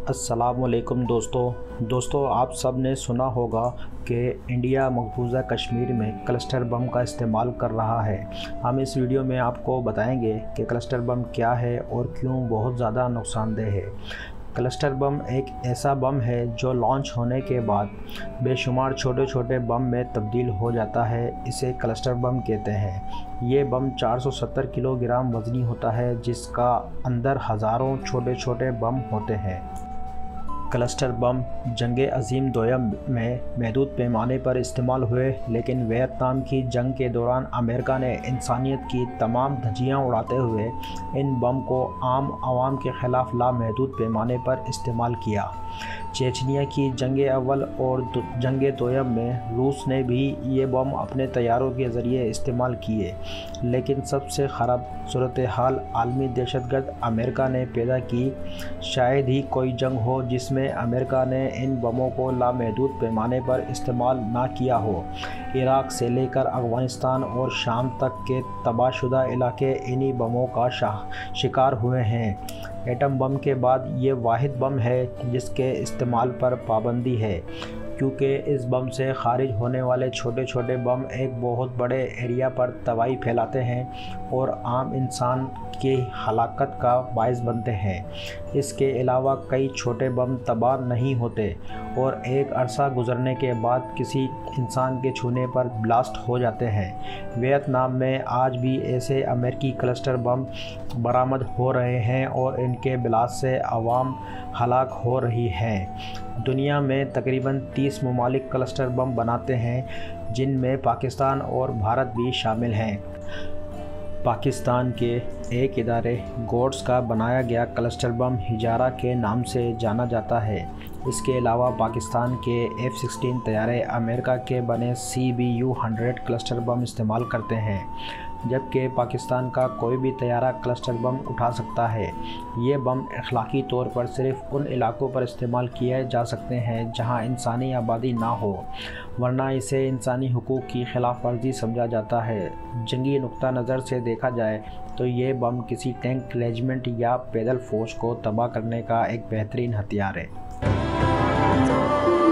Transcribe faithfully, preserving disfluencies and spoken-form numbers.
अस्सलाम वालेकुम दोस्तों दोस्तों आप सब ने सुना होगा कि इंडिया मकबूजा कश्मीर में क्लस्टर बम का इस्तेमाल कर रहा है। हम इस वीडियो में आपको बताएंगे कि क्लस्टर बम क्या है और क्यों बहुत ज़्यादा नुकसानदेह है। क्लस्टर बम एक ऐसा बम है जो लॉन्च होने के बाद बेशुमार छोटे छोटे बम में तब्दील हो जाता है। इसे क्लस्टर बम कहते हैं। ये बम चार सौ सत्तर किलोग्राम वज़नी होता है, जिसका अंदर हज़ारों छोटे छोटे बम होते हैं। क्लस्टर बम जंग अज़ीम दोयम में महदूद पैमाने पर इस्तेमाल हुए, लेकिन वियतनाम की जंग के दौरान अमेरिका ने इंसानियत की तमाम धज्जियां उड़ाते हुए इन बम को आम आवाम के ख़िलाफ़ लामहदूद पैमाने पर इस्तेमाल किया। चेचनिया की जंग अव्वल और जंग दोयम में रूस ने भी ये बम अपने तैयारों के ज़रिए इस्तेमाल किए, लेकिन सबसे ख़राब सूरत हाल आलमी दहशतगर्द अमेरिका ने पैदा की। शायद ही कोई जंग हो जिसमें अमेरिका ने इन बमों को लामहदूद पैमाने पर इस्तेमाल ना किया हो। इराक़ से लेकर अफ़गानिस्तान और शाम तक के तबाहशुदा इलाके इन्हीं बमों का शिकार हुए हैं। एटम बम के बाद ये वाहिद बम है जिसके इस्तेमाल पर पाबंदी है, क्योंकि इस बम से खारिज होने वाले छोटे छोटे बम एक बहुत बड़े एरिया पर तबाही फैलाते हैं और आम इंसान की हलाकत का बायस बनते हैं। इसके अलावा कई छोटे बम तबाह नहीं होते और एक अरसा गुजरने के बाद किसी इंसान के छूने पर ब्लास्ट हो जाते हैं। वियतनाम में आज भी ऐसे अमेरिकी क्लस्टर बम बरामद हो रहे हैं और इनके ब्लास्ट से आवाम हलाक हो रही है। दुनिया में तकरीबन तीस ममालिक क्लस्टर बम बनाते हैं, जिनमें पाकिस्तान और भारत भी शामिल हैं। पाकिस्तान के एक इदारे गोड्स का बनाया गया क्लस्टर बम हिजारा के नाम से जाना जाता है। इसके अलावा पाकिस्तान के एफ सिक्सटीन तैयारे अमेरिका के बने C B U hundred cluster bomb इस्तेमाल करते हैं, जबकि पाकिस्तान का कोई भी तैयारा क्लस्टर बम उठा सकता है। ये बम अखलाकी तौर पर सिर्फ उन इलाकों पर इस्तेमाल किए जा सकते हैं जहां इंसानी आबादी ना हो, वरना इसे इंसानी हुकूक की खिलाफ वर्जी समझा जाता है। जंगी नुक्ता नज़र से देखा जाए तो ये बम किसी टैंक रेजिमेंट या पैदल फौज को तबाह करने का एक बेहतरीन हथियार है।